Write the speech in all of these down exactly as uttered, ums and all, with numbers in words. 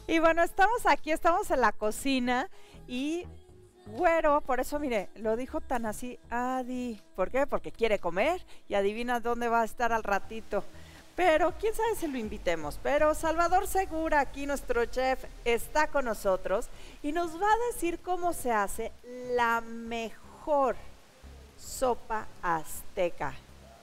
Y bueno, estamos aquí, estamos en la cocina y Güero, por eso mire, lo dijo tan así, Adi. ¿Por qué? Porque quiere comer y adivina dónde va a estar al ratito. Pero quién sabe si lo invitemos. Pero Salvador Segura, aquí nuestro chef, está con nosotros y nos va a decir cómo se hace la mejor sopa azteca.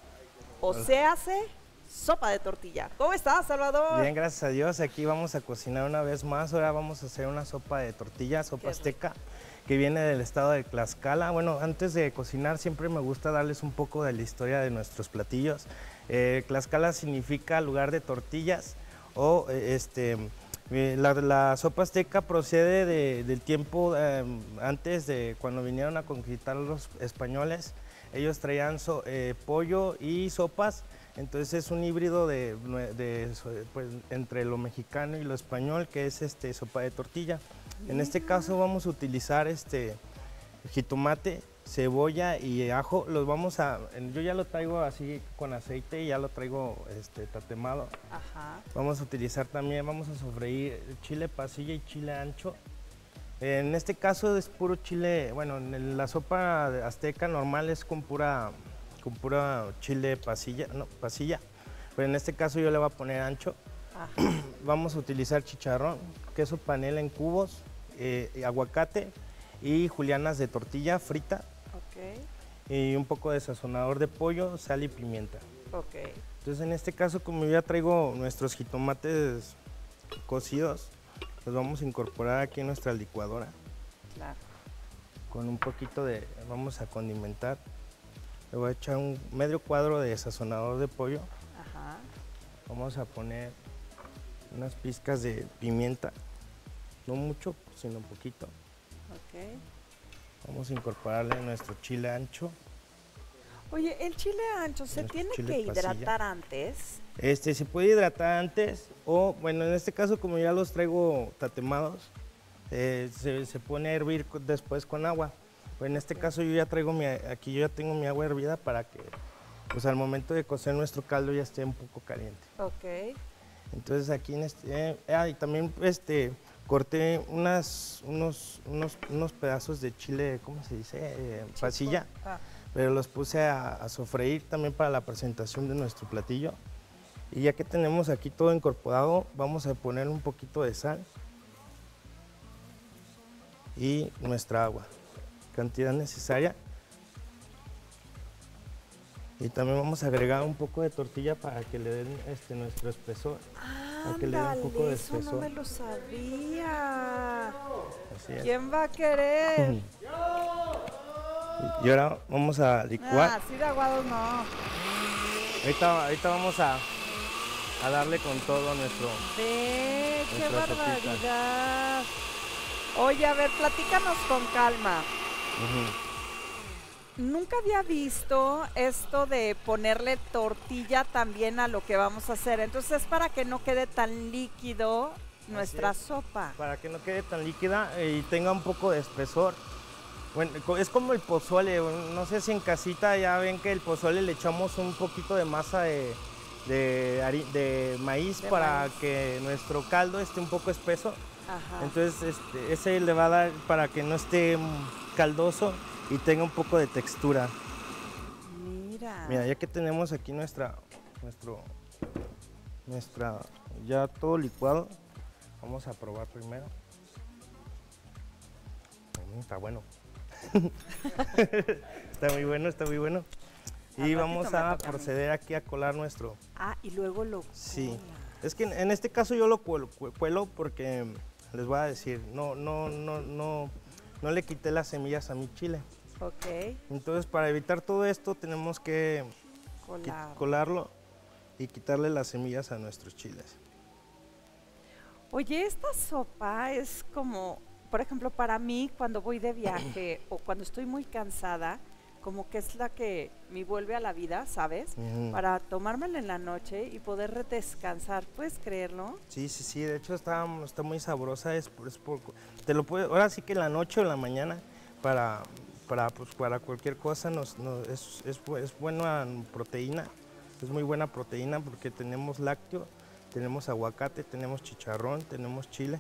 O se hace sopa de tortilla. ¿Cómo estás, Salvador? Bien, gracias a Dios. Aquí vamos a cocinar una vez más. Ahora vamos a hacer una sopa de tortilla, sopa Qué azteca, que viene del estado de Tlaxcala. Bueno, antes de cocinar siempre me gusta darles un poco de la historia de nuestros platillos. Eh, Tlaxcala significa lugar de tortillas o eh, este... La, la sopa azteca procede de, del tiempo eh, antes de cuando vinieron a conquistar los españoles. Ellos traían so, eh, pollo y sopas, entonces es un híbrido de, de, pues, entre lo mexicano y lo español, que es este, sopa de tortilla. En este caso vamos a utilizar este, jitomate, cebolla y ajo. Los vamos a, yo ya lo traigo así con aceite y ya lo traigo este, tatemado. Ajá. Vamos a utilizar también, vamos a sofreír chile pasilla y chile ancho. En este caso es puro chile, bueno, en la sopa azteca normal es con pura, con pura chile pasilla, no, pasilla, pero en este caso yo le voy a poner ancho. Ajá. Vamos a utilizar chicharrón, queso panela en cubos, eh, aguacate y julianas de tortilla frita. Okay. Y un poco de sazonador de pollo, sal y pimienta. Okay. Entonces en este caso, como yo ya traigo nuestros jitomates cocidos, los vamos a incorporar aquí en nuestra licuadora. Claro. Con un poquito de, vamos a condimentar. Le voy a echar un medio cuadro de sazonador de pollo. Ajá. Vamos a poner unas pizcas de pimienta, no mucho, sino un poquito. Okay. Vamos a incorporarle nuestro chile ancho. Oye, ¿el chile ancho se tiene que hidratar antes? Este, se puede hidratar antes o, bueno, en este caso como ya los traigo tatemados, eh, se, se pone a hervir después con agua. Pues en este okay. caso yo ya traigo mi, aquí yo ya tengo mi agua hervida para que, pues al momento de cocer nuestro caldo ya esté un poco caliente. Ok. Entonces aquí en este, eh, ah, y también este, corté unas, unos, unos, unos pedazos de chile, ¿cómo se dice? Eh, pasilla. Ah. Pero los puse a, a sofreír también para la presentación de nuestro platillo. Y ya que tenemos aquí todo incorporado, vamos a poner un poquito de sal y nuestra agua, cantidad necesaria. Y también vamos a agregar un poco de tortilla para que le den este, nuestro espesor. Ah, para que le den un poco de eso espesor. No me lo sabía. Así es. ¿Quién va a querer? Y ahora vamos a licuar. Ah, así de aguados no. Ahorita, ahorita vamos a, a darle con todo nuestro. Ve, qué barbaridad. Sopita. Oye, a ver, platícanos con calma. Uh-huh. Nunca había visto esto de ponerle tortilla también a lo que vamos a hacer. Entonces es para que no quede tan líquido nuestra sopa. Para que no quede tan líquida y tenga un poco de espesor. Bueno, es como el pozole, no sé si en casita ya ven que el pozole le echamos un poquito de masa de, de, de maíz de para maíz. Que nuestro caldo esté un poco espeso. Ajá. Entonces este, ese le va a dar para que no esté caldoso y tenga un poco de textura. Mira. Mira, ya que tenemos aquí nuestra, nuestro, nuestra, ya todo licuado, vamos a probar primero. Está bueno. Está muy bueno, está muy bueno. Y vamos a proceder aquí a colar nuestro. Ah, y luego lo Sí. Cola. Es que en, en este caso yo lo cuelo, cuelo porque les voy a decir, no, no, no, no, no le quité las semillas a mi chile. Ok. Entonces para evitar todo esto tenemos que Colar. colarlo y quitarle las semillas a nuestros chiles. Oye, esta sopa es como, por ejemplo, para mí cuando voy de viaje o cuando estoy muy cansada, como que es la que me vuelve a la vida, ¿sabes? Uh-huh. Para tomármela en la noche y poder descansar. ¿Puedes creerlo? Sí, sí, sí. De hecho está, está muy sabrosa. Es, es por, te lo puedo, ahora sí que en la noche o en la mañana para, para, pues, para cualquier cosa nos, nos, es, es, es buena proteína. Es muy buena proteína porque tenemos lácteo, tenemos aguacate, tenemos chicharrón, tenemos chile.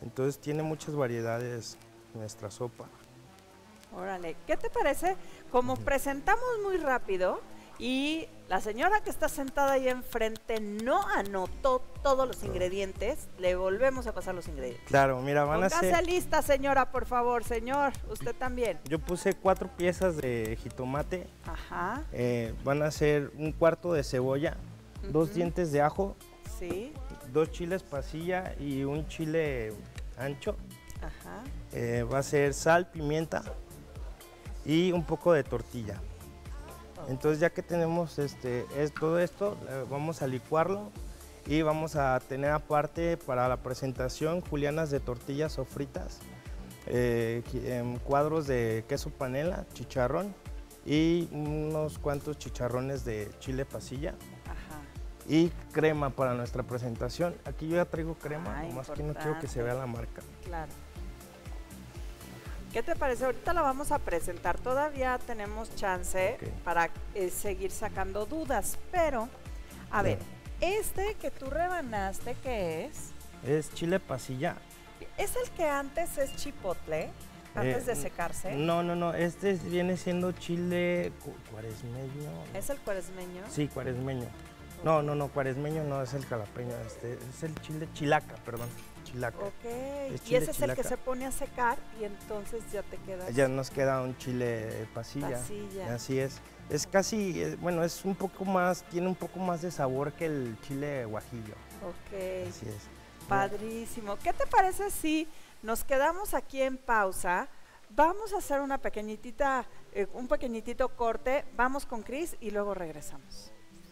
Entonces tiene muchas variedades nuestra sopa. Órale, ¿qué te parece? Como uh-huh. presentamos muy rápido y la señora que está sentada ahí enfrente no anotó todos los ingredientes, le volvemos a pasar los ingredientes. Claro, mira, van Póngase a ser... Póngase lista, señora, por favor, señor, usted también. Yo puse cuatro piezas de jitomate. Ajá. Eh, van a ser un cuarto de cebolla, uh-huh. dos dientes de ajo, sí. dos chiles pasilla y un chile ancho. Ajá. Eh, va a ser sal, pimienta y un poco de tortilla. Entonces ya que tenemos este, es, todo esto, eh, vamos a licuarlo y vamos a tener aparte para la presentación julianas de tortillas sofritas, eh, en cuadros de queso panela, chicharrón y unos cuantos chicharrones de chile pasilla. Ajá. Y crema para nuestra presentación. Aquí yo ya traigo crema, ah, nomás que no quiero que se vea la marca. Claro. ¿Qué te parece? Ahorita la vamos a presentar. Todavía tenemos chance okay. para eh, seguir sacando dudas, pero a Bien. ver, este que tú rebanaste, ¿qué es? Es chile pasilla. ¿Es el que antes es chipotle? Antes eh, de secarse. No, no, no. Este viene siendo chile cuaresmeño. ¿Es el cuaresmeño? Sí, cuaresmeño. No, no, no, cuaresmeño no, es el jalapeño, este es el chile chilaca, perdón, chilaca. Ok, y ese es chilaca. El que se pone a secar y entonces ya te queda... Ya nos queda un chile pasilla, pasilla. Así es. Es casi, bueno, es un poco más, tiene un poco más de sabor que el chile guajillo. Ok. Así es. Padrísimo. ¿Qué te parece si nos quedamos aquí en pausa? Vamos a hacer una pequeñitita, eh, un pequeñitito corte, vamos con Cris y luego regresamos.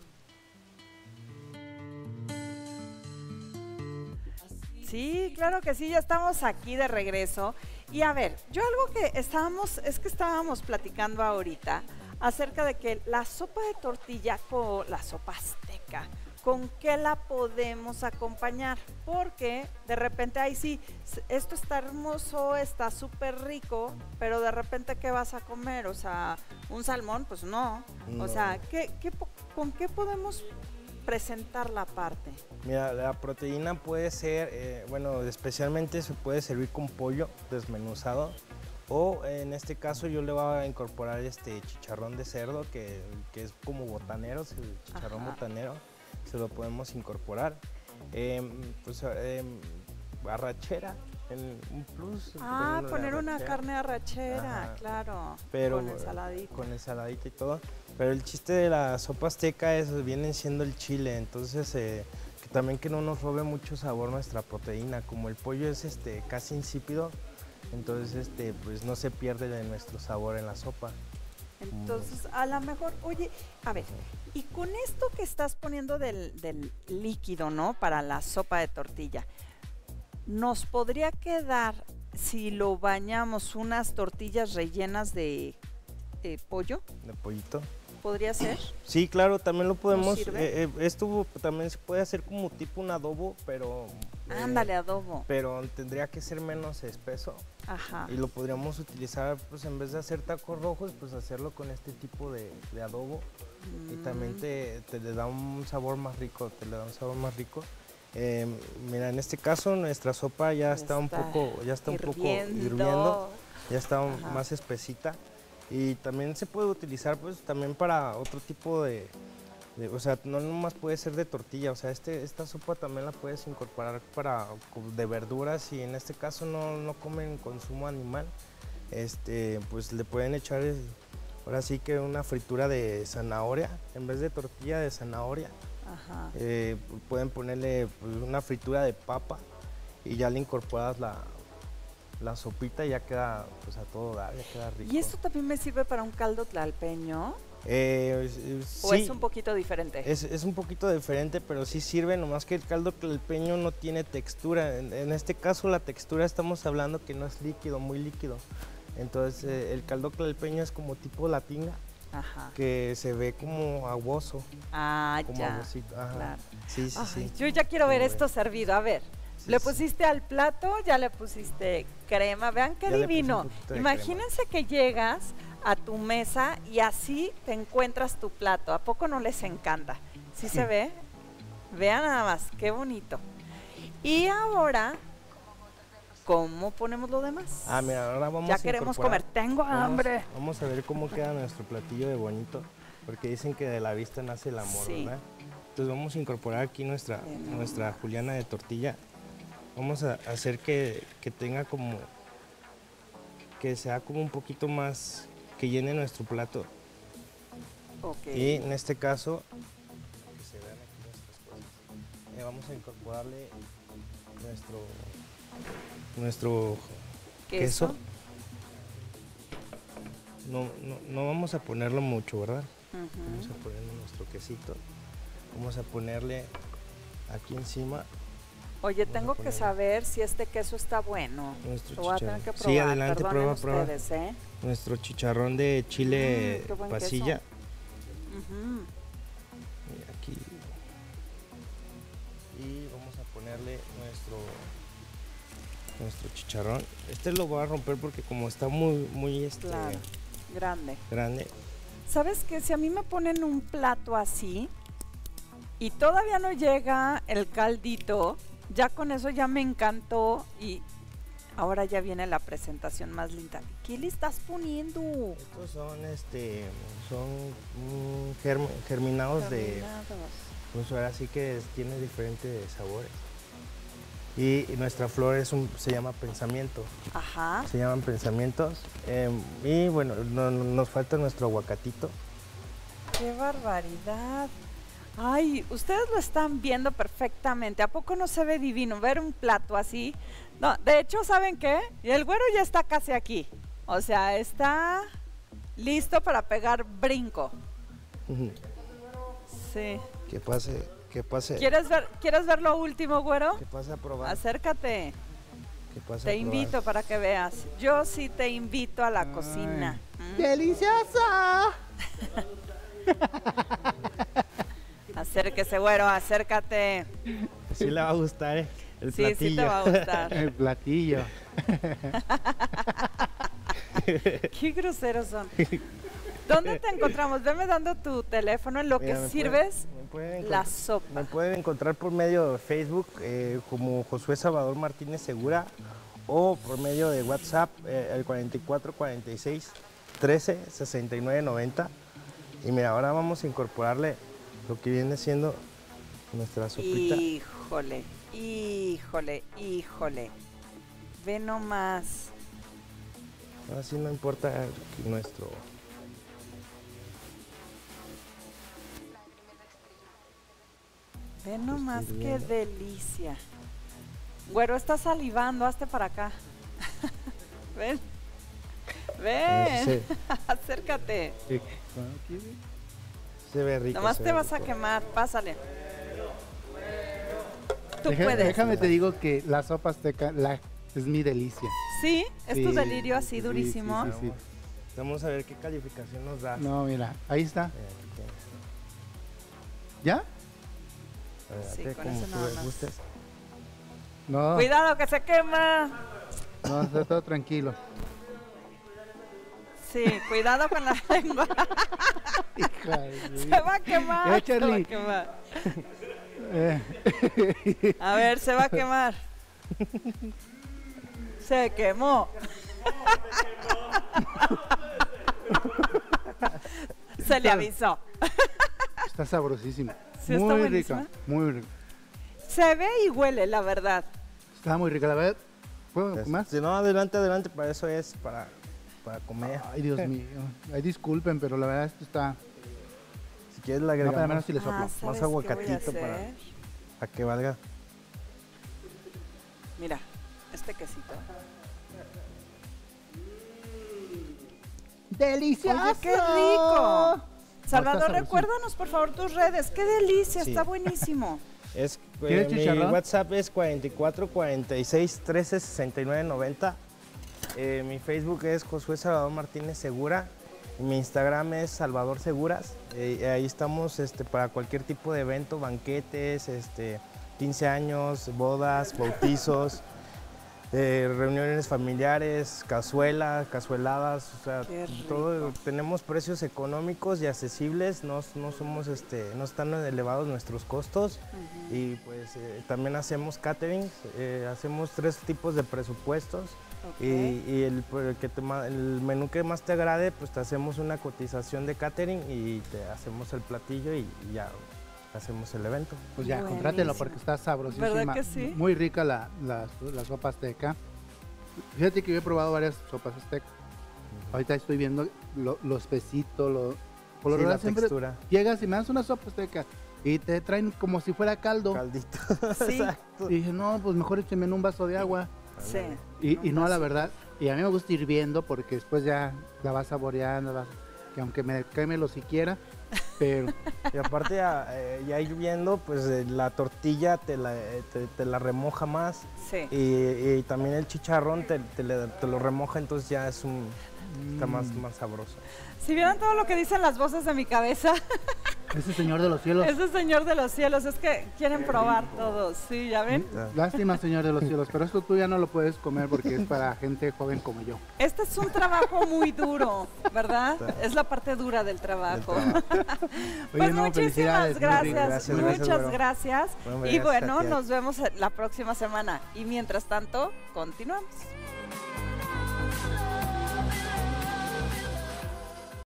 Sí, claro que sí, ya estamos aquí de regreso. Y a ver, yo algo que estábamos, es que estábamos platicando ahorita acerca de que la sopa de tortilla, con la sopa azteca, ¿con qué la podemos acompañar? Porque de repente, ay sí, esto está hermoso, está súper rico, pero de repente, ¿qué vas a comer? O sea, ¿un salmón? Pues no. no. O sea, ¿qué, qué, ¿con qué podemos presentar la parte? Mira, la proteína puede ser, eh, bueno, especialmente se puede servir con pollo desmenuzado o en este caso yo le voy a incorporar este chicharrón de cerdo que, que es como botanero, el chicharrón Ajá. botanero, se lo podemos incorporar. Eh, pues eh, arrachera, en un plus. Ah, poner una carne arrachera, Ajá. claro, pero, con ensaladita. Con ensaladita y todo. Pero el chiste de la sopa azteca es, viene siendo el chile, entonces eh, que también que no nos robe mucho sabor nuestra proteína, como el pollo es este casi insípido, entonces este pues no se pierde de nuestro sabor en la sopa. Entonces a lo mejor, oye, a ver, y con esto que estás poniendo del, del líquido, ¿no? Para la sopa de tortilla, ¿nos podría quedar, si lo bañamos, unas tortillas rellenas de eh, pollo? De pollito. ¿Podría ser? Sí, claro, también lo podemos, eh, eh, esto también se puede hacer como tipo un adobo, pero... Eh, Ándale, adobo. Pero tendría que ser menos espeso. Ajá. Y lo podríamos utilizar, pues en vez de hacer tacos rojos, pues hacerlo con este tipo de, de adobo. Mm. Y también te, te le da un sabor más rico, te le da un sabor más rico. Eh, mira, en este caso nuestra sopa ya, ya está, está un poco, ya está hirviendo. un poco hirviendo, ya está Ajá. más espesita. Y también se puede utilizar pues también para otro tipo de, de, o sea, no nomás puede ser de tortilla, o sea, este, esta sopa también la puedes incorporar para de verduras y en este caso no, no comen consumo animal, este, pues le pueden echar ahora sí que una fritura de zanahoria, en vez de tortilla de zanahoria, Ajá. Eh, pueden ponerle pues, una fritura de papa y ya le incorporas la la sopita y ya queda pues a todo dar, ya queda rico. ¿Y esto también me sirve para un caldo tlalpeño? Eh, ¿O sí, es un poquito diferente? Es, es un poquito diferente, pero sí sirve, nomás que el caldo tlalpeño no tiene textura. En, en este caso la textura estamos hablando que no es líquido, muy líquido. Entonces eh, el caldo tlalpeño es como tipo la tinga, Ajá. que se ve como aguoso. Ah, como ya, aguosito. Ajá. Claro. Sí, sí, Ay, sí. Yo ya quiero ver Muy esto bien. servido, a ver. Sí, le sí. pusiste al plato, ya le pusiste crema, vean qué Ya divino. Imagínense crema. que llegas a tu mesa y así te encuentras tu plato. ¿A poco no les encanta? ¿Sí, ¿Sí? se ve? Vean nada más, qué bonito. Y ahora ¿cómo ponemos lo demás? Ah, mira, ahora vamos ya a queremos incorporar- comer, tengo vamos- hambre. Vamos a ver cómo queda nuestro platillo de bonito, porque dicen que de la vista nace el amor, Sí. ¿verdad? Entonces vamos a incorporar aquí nuestra, Bien. nuestra juliana de tortilla. Vamos a hacer que, que tenga como, que sea como un poquito más, que llene nuestro plato. Ok. Y en este caso, que se vean aquí nuestras cosas. Eh, vamos a incorporarle nuestro, nuestro queso. Queso. No, no, no vamos a ponerlo mucho, ¿verdad? Vamos Ujú. a ponerle nuestro quesito. Vamos a ponerle aquí encima Oye, Vamos a tengo que ponerle. saber si este queso está bueno. nuestro Lo voy a tener chicharrón. que probar. Sí, adelante, Perdonen prueba, prueba. ustedes, ¿eh? Nuestro chicharrón de chile Mm, qué buen pasilla. Ujú. Y aquí. Y vamos a ponerle nuestro nuestro chicharrón. Este lo voy a romper porque como está muy muy este Claro, grande. grande. ¿Sabes qué? Si a mí me ponen un plato así y todavía no llega el caldito, ya con eso ya me encantó y ahora ya viene la presentación más linda. ¿Qué le estás poniendo? Estos son este son mm, germ- germinados de Terminados. pues ahora sí que es- tiene diferentes sabores. Y, y nuestra flor es un, se llama pensamiento. Ajá. Se llaman pensamientos. eh, y bueno, no- no- nos falta nuestro aguacatito. ¡Qué barbaridad! Ay, ustedes lo están viendo perfectamente. ¿A poco no se ve divino ver un plato así? No, de hecho, ¿saben qué? Y el güero ya está casi aquí. O sea, está listo para pegar brinco. Sí. Que pase, que pase. ¿Quieres ver, ¿quieres ver lo último, güero? Que pase a probar. Acércate. Que pase a Te probar. invito para que veas. Yo sí te invito a la cocina. ¿Mm? ¡Deliciosa! Acérquese, güero, acércate. Sí le va a gustar, ¿eh? El Sí, platillo. sí te va a gustar. El platillo. Qué groseros son. ¿Dónde te encontramos? Veme dando tu teléfono en lo Mira, que me sirves pueden- me pueden la encont- sopa. Me pueden encontrar por medio de Facebook eh, como Josué Salvador Martínez Segura o por medio de WhatsApp eh, el cuarenta y cuatro cuarenta y seis trece sesenta y nueve noventa. Y mira, ahora vamos a incorporarle lo que viene siendo nuestra sopita. Híjole, híjole, híjole. Ve nomás. Ahora sí no importa que nuestro... Ve nomás estoy qué viendo. delicia. Güero, está salivando, hazte para acá. Ven. Ven. Se, Acércate. se ve rico. Nomás se te ve vas a rico. quemar, pásale. Tú Deja- puedes. Déjame te digo que la sopa azteca la, es mi delicia. ¿Sí? ¿Es tu Sí, delirio así sí, durísimo? sí, sí, sí. Vamos a ver qué calificación nos da. No, mira, ahí está. Eh, aquí tienes. ¿Ya? Sí, Adelante, con como eso tú nada más. gustes. No, Cuidado que se quema. no, está todo tranquilo. Sí, cuidado con la lengua. Hija de- Se va a quemar. Eh, se va a Charlie. quemar. Eh, A ver, se va a quemar. Se quemó. Se le avisó. está sabrosísimo. Sí, está muy buenísima. rica, muy rica. Se ve y huele, la verdad. Está muy rica, la verdad. ¿Puedo Es- más? Si no, adelante, adelante, para eso es para, para comer. Ay, Dios mío. Ay, disculpen, pero la verdad esto está... Si quieres le No, agregamos para menos si le soplo. Ah, ¿sabes qué voy a aguacatito para- hacer? para que valga. Mira, este quesito. ¡Delicioso! Oye, qué rico. Salvador, sabrosísimo. recuérdanos por favor tus redes. Qué delicia, Sí. está buenísimo. Es, ¿Quieres eh, mi chicharrón? WhatsApp es cuarenta y cuatro cuarenta y seis trece sesenta y nueve noventa. Eh, mi Facebook es Josué Salvador Martínez Segura. Y mi Instagram es Salvador Seguras. Eh, ahí estamos este, para cualquier tipo de evento, banquetes, este, quince años, bodas, bautizos. eh, reuniones familiares, cazuela, cazueladas, o sea, Qué rico. todo, tenemos precios económicos y accesibles, no, no somos, este, no están elevados nuestros costos. Ujú. Y pues eh, también hacemos caterings, eh, hacemos tres tipos de presupuestos. Ok. Y, y el, pues, el que te ma- el menú que más te agrade, pues te hacemos una cotización de catering y te hacemos el platillo y, y ya hacemos el evento. Pues ya, Buenísimo. contrátelo porque está sabrosísima. ¿Verdad que sí? Muy rica la, la, la sopa azteca. Fíjate que yo he probado varias sopas aztecas. Ahorita estoy viendo lo, lo espesito, lo, por lo Sí, la general siempre textura. llegas y me das una sopa azteca y te traen como si fuera caldo. Caldito. Sí. Exacto. Y dije, no, pues mejor écheme en un vaso de agua. Sí. Y, Un y no, la vasito. verdad, y a mí me gusta hirviendo porque después ya la vas saboreando, vas- que aunque me queme lo siquiera, pero Y aparte ya, eh, ya hirviendo, pues eh, la tortilla te la, eh, te, te la remoja más Sí. y, y también el chicharrón te, te le- te lo remoja, entonces ya es un, está más, Mm. más sabroso. Si vieran todo lo que dicen las voces de mi cabeza, ese señor de los cielos. ese señor de los cielos, es que quieren probar todos, sí, ¿ya ven? Lástima, señor de los cielos, pero esto tú ya no lo puedes comer porque es para gente joven como yo. Este es un trabajo muy duro, ¿verdad? Es la parte dura del trabajo. Del trabajo. Pues Oye, no, muchísimas felicidades, muy gracias, rico. Gracias, muchas gracias, güero. gracias. Bueno, Y gracias a bueno, ti. nos vemos la próxima semana. Y mientras tanto, continuamos.